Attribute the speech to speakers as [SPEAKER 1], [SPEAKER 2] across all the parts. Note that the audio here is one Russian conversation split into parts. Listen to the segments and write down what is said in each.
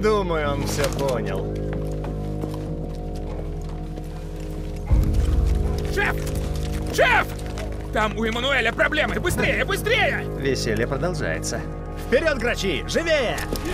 [SPEAKER 1] Думаю, он все понял.
[SPEAKER 2] Шеф! Шеф! Там у Эммануэля проблемы! Быстрее, быстрее!
[SPEAKER 1] Веселье продолжается. Вперед, грачи! Живее!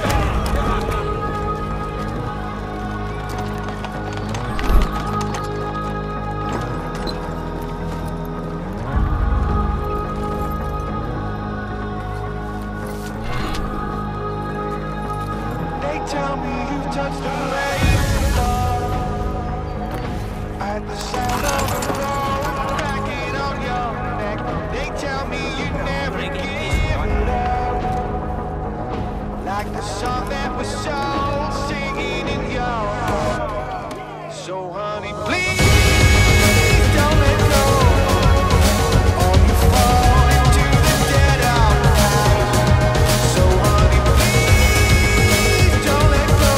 [SPEAKER 3] Tell me you've touched the rainbow at the sound of the road cracking on your neck. They tell me you never give it up, like the song that was so singing in your heart. So honey, please don't let go, or you fall into the dead of night. So honey, please don't let go.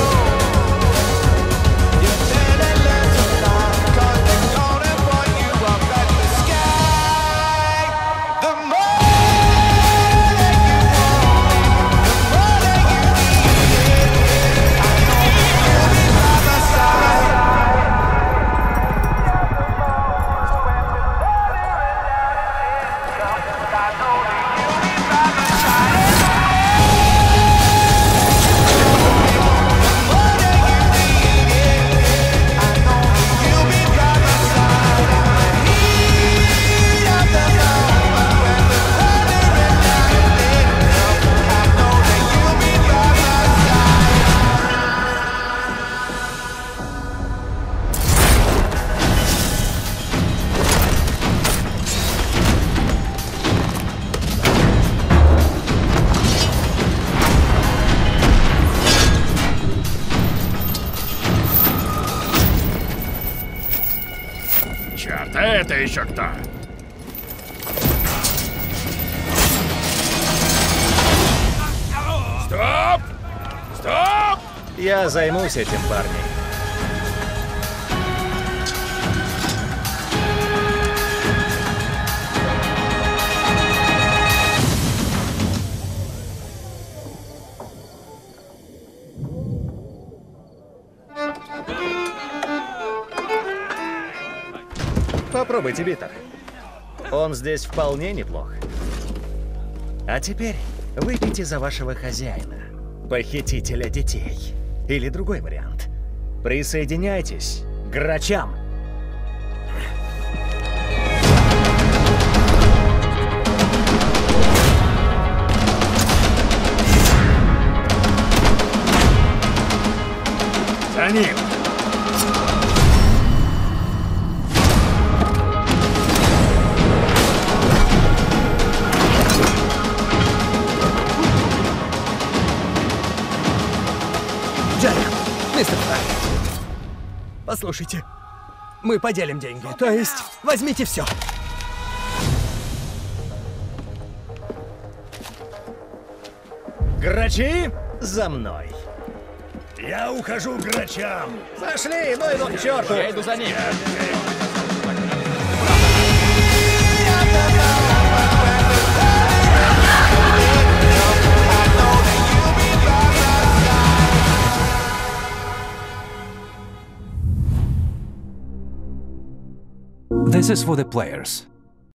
[SPEAKER 3] You better learn to fly, 'cause they're gonna point you up at the sky. The more that you want, the more that you need it. I know you'll be by my side. I know that you'll be by my side.
[SPEAKER 2] Черт, а это еще кто? Стоп! Стоп!
[SPEAKER 1] Я займусь этим, парни. Попробуйте, Битер. Он здесь вполне неплох. А теперь выпейте за вашего хозяина, похитителя детей. Или другой вариант. Присоединяйтесь к грачам.
[SPEAKER 2] За ним!
[SPEAKER 4] Джек, мистер Фрай, послушайте, мы поделим деньги, то есть возьмите все.
[SPEAKER 1] Грачи, за мной.
[SPEAKER 5] Я ухожу к грачам.
[SPEAKER 1] Пошли, ну его к черту.
[SPEAKER 2] Я иду за ним.
[SPEAKER 6] This is for the players.